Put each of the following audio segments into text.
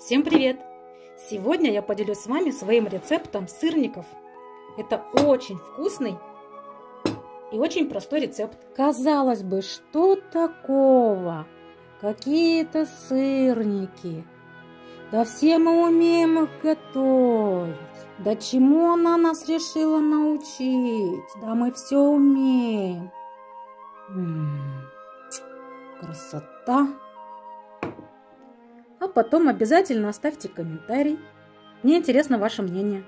Всем привет! Сегодня я поделюсь с вами своим рецептом сырников. Это очень вкусный и очень простой рецепт. Казалось бы, что такого? Какие-то сырники. Да все мы умеем их готовить. Да чему она нас решила научить? Да мы все умеем. Красота! А потом обязательно оставьте комментарий. Мне интересно ваше мнение.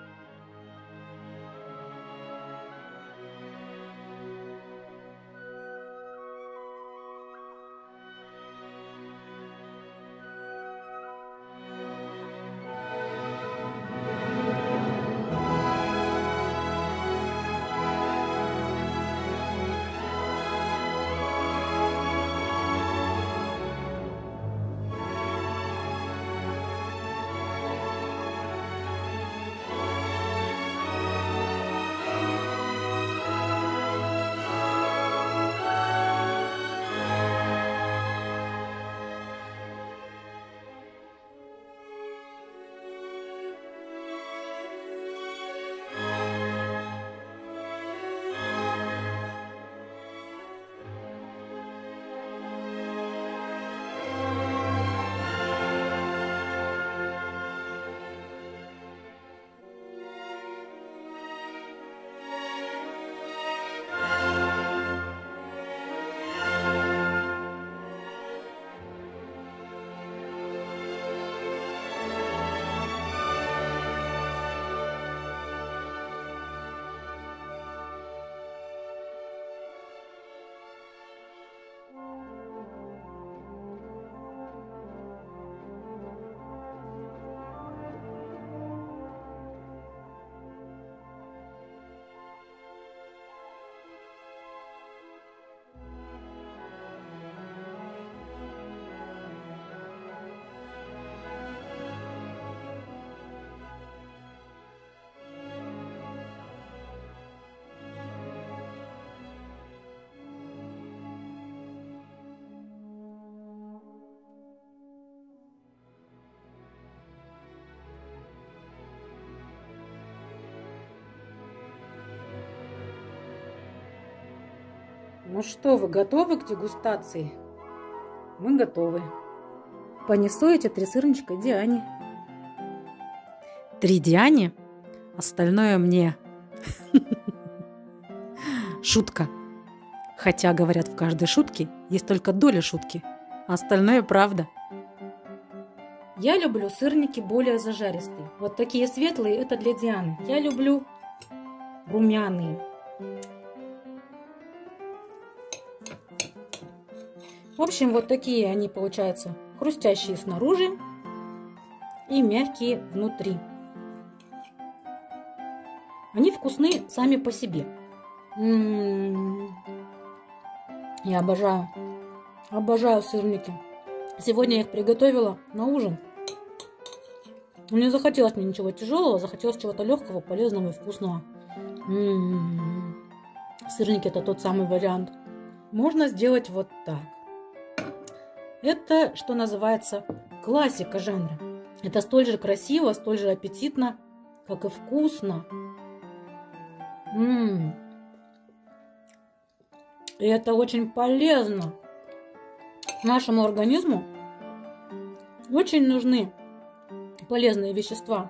Ну что, вы готовы к дегустации? Мы готовы. Понесу эти 3 сырничка Диане. 3 Диане, остальное мне. Шутка. Хотя, говорят, в каждой шутке есть только доля шутки, а остальное правда. Я люблю сырники более зажаристые. Вот такие светлые – это для Дианы. Я люблю румяные. В общем, вот такие они получаются, хрустящие снаружи и мягкие внутри. Они вкусны сами по себе. Я обожаю сырники. Сегодня я их приготовила на ужин. Не захотелось мне ничего тяжелого, захотелось чего-то легкого, полезного и вкусного. Сырники – это тот самый вариант. Можно сделать вот так. Это, что называется, классика жанра. Это столь же красиво, столь же аппетитно, как и вкусно. И это очень полезно. Нашему организму очень нужны полезные вещества,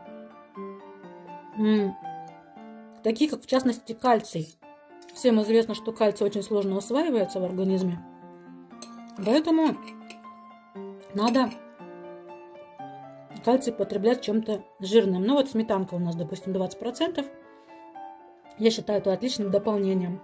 такие как, в частности, кальций. Всем известно, что кальций очень сложно усваивается в организме. Поэтому надо кальций потреблять чем-то жирным. Ну вот сметанка у нас, допустим, 20%. Я считаю это отличным дополнением.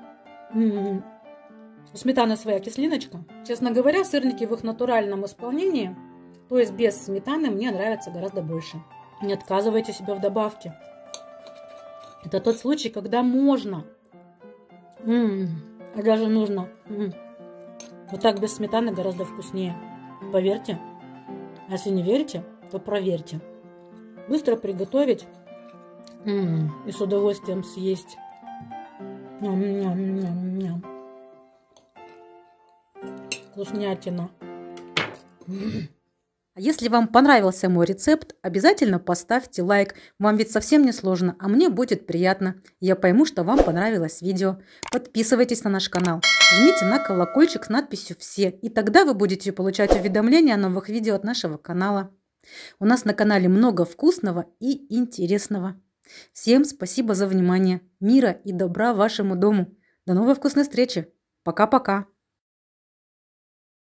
У сметаны своя кислиночка. Честно говоря, сырники в их натуральном исполнении, то есть без сметаны, мне нравятся гораздо больше. Не отказывайте себе в добавке. Это тот случай, когда можно, а даже нужно. Вот так без сметаны гораздо вкуснее. Поверьте. А если не верите, то проверьте. Быстро приготовить и с удовольствием съесть. Ням-ням-ням-ням. Вкуснятина. А если вам понравился мой рецепт, обязательно поставьте лайк. Вам ведь совсем не сложно, а мне будет приятно. Я пойму, что вам понравилось видео. Подписывайтесь на наш канал. Жмите на колокольчик с надписью «Все», и тогда вы будете получать уведомления о новых видео от нашего канала. У нас на канале много вкусного и интересного. Всем спасибо за внимание. Мира и добра вашему дому. До новой вкусной встречи. Пока-пока.